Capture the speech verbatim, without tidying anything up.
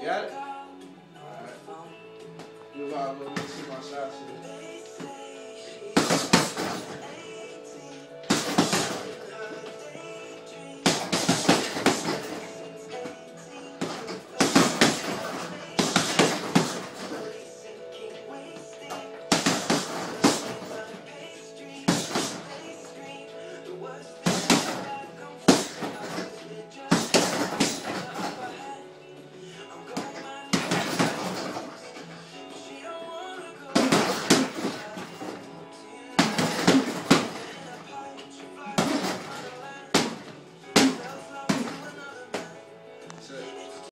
got it? Alright. You about to go see my shot shit.